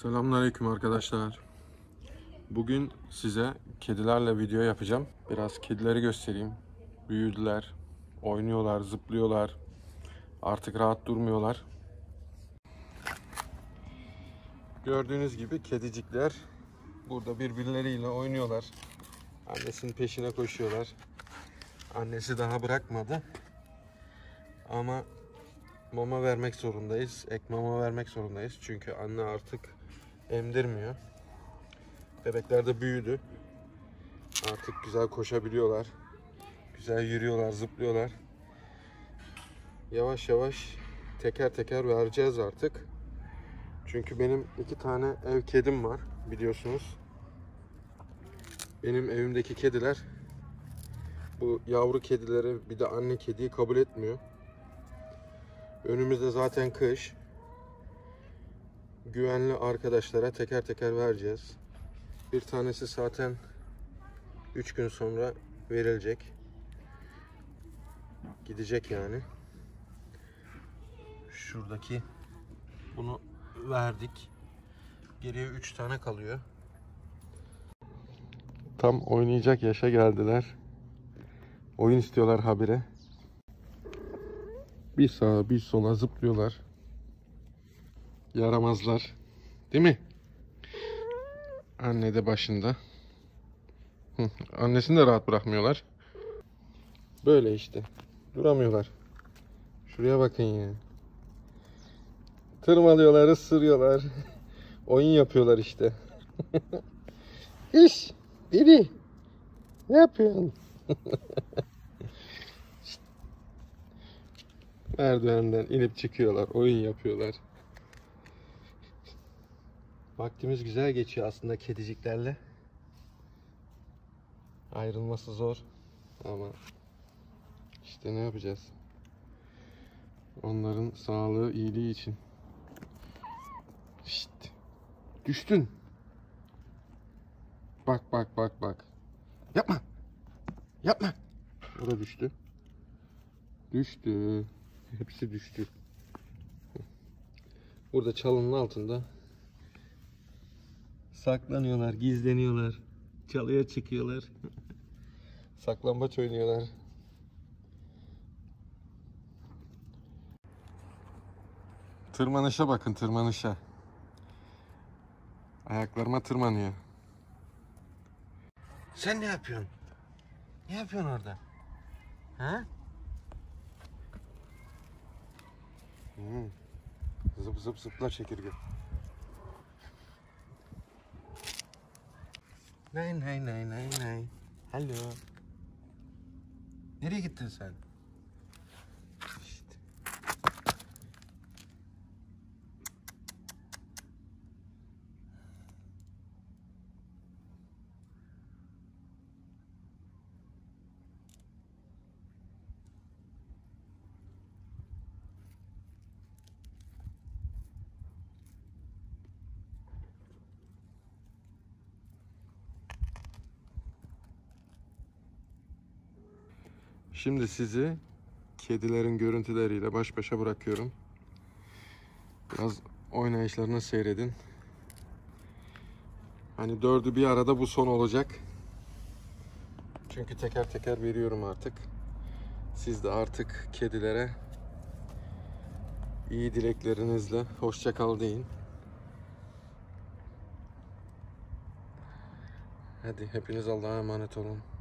Selamünaleyküm arkadaşlar. Bugün size kedilerle video yapacağım. Biraz kedileri göstereyim. Büyüdüler, oynuyorlar, zıplıyorlar. Artık rahat durmuyorlar. Gördüğünüz gibi kedicikler burada birbirleriyle oynuyorlar. Annesinin peşine koşuyorlar. Annesi daha bırakmadı. Ama mama vermek zorundayız. Ek mama vermek zorundayız. Çünkü anne artık emdirmiyor. Bebekler de büyüdü. Artık güzel koşabiliyorlar. Güzel yürüyorlar, zıplıyorlar. Yavaş yavaş teker teker vereceğiz artık. Çünkü benim 2 tane ev kedim var biliyorsunuz. Benim evimdeki kediler bu yavru kedileri bir de anne kediyi kabul etmiyor. Önümüzde zaten kış. Güvenli arkadaşlara teker teker vereceğiz. Bir tanesi zaten 3 gün sonra verilecek. Gidecek yani. Şuradaki bunu verdik. Geriye 3 tane kalıyor. Tam oynayacak yaşa geldiler. Oyun istiyorlar habire. Bir sağa bir sola zıplıyorlar. Yaramazlar. Değil mi? Anne de başında. Annesini de rahat bırakmıyorlar. Böyle işte. Duramıyorlar. Şuraya bakın ya. Tırmalıyorlar, ısırıyorlar. Oyun yapıyorlar işte. İş, Didi. Ne yapıyorsun? Merdivenden inip çıkıyorlar, oyun yapıyorlar. Vaktimiz güzel geçiyor aslında kediciklerle. Ayrılması zor ama işte ne yapacağız? Onların sağlığı, iyiliği için. Şşt. Düştün. Bak bak bak bak. Yapma. Yapma. O da düştü. Düştü. Hepsi düştü. Burada çalının altında saklanıyorlar, gizleniyorlar. Çalıya çıkıyorlar. Saklambaç oynuyorlar. Tırmanışa bakın, tırmanışa. Ayaklarıma tırmanıyor. Sen ne yapıyorsun? Ne yapıyorsun orada? Ha? Zıp zıp zıpla çekirge. Nay nay nay nay nay. Alo. Nereye gittin sen? İşte. Şimdi sizi kedilerin görüntüleriyle baş başa bırakıyorum. Biraz oynayışlarını seyredin. Hani 4'ü bir arada bu son olacak. Çünkü teker teker veriyorum artık. Siz de artık kedilere iyi dileklerinizle hoşça kal deyin. Hadi hepiniz Allah'a emanet olun.